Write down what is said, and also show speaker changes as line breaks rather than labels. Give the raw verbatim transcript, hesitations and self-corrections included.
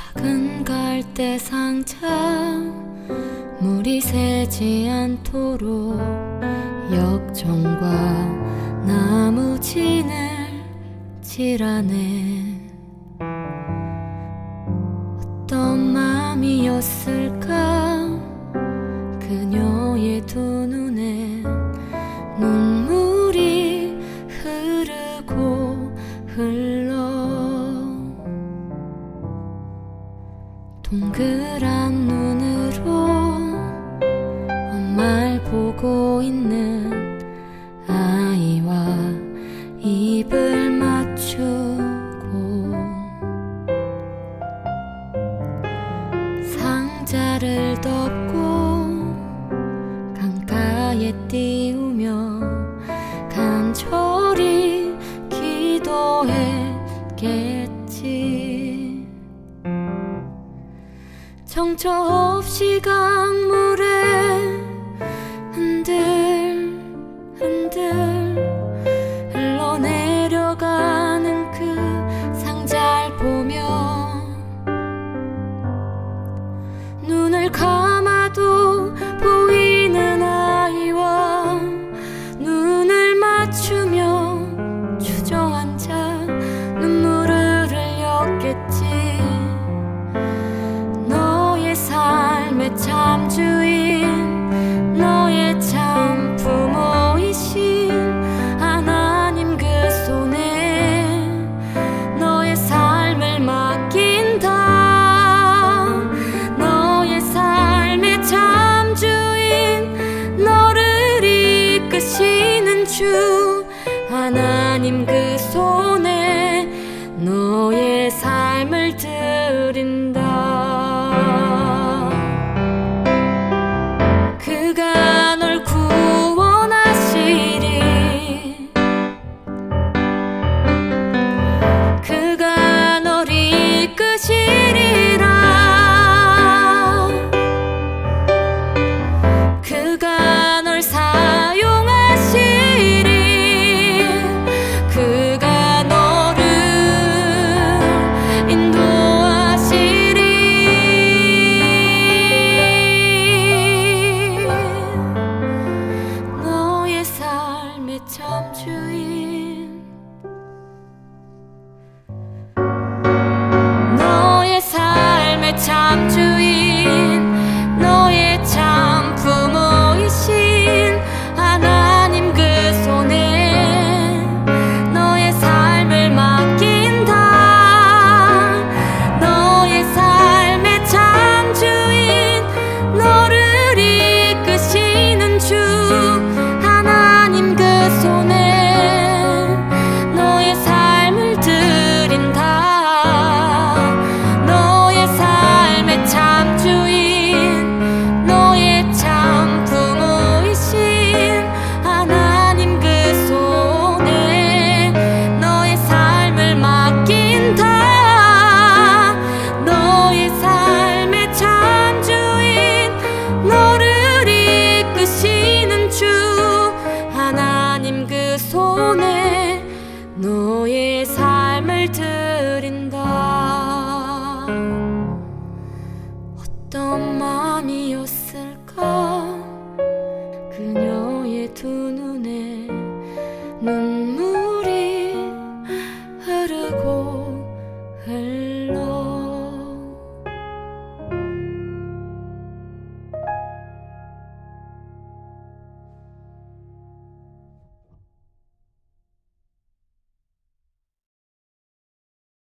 작은 갈대 상자 물이 새지 않도록 역청과 나무 진을 칠하네. 어떤 마음이었을까 그녀의 두 눈에 눈물이 흐르고 흘러 동그란 눈으로 엄마를 보고 있는 아이와 입을 맞추고 상자를 덮고 강가에 띄우며 간절히 기도했겠지. 정처 없이 강물에 흔들 흔들 흘러내려가는 그 상자를 보며 눈을 감아도 보이는 아이와 눈을 맞추며 주저앉아 눈물을 흘렸겠지. 너의 삶의 참 주인, 너의 참 부모이신 하나님 그 손에 너의 삶을 맡긴다. 너의 삶의 참 주인, 너를 이끄시는 주 하나님 그 손에 너의 삶을 드린다. 그가 널 구원하시리. 그가 널 이끄시리.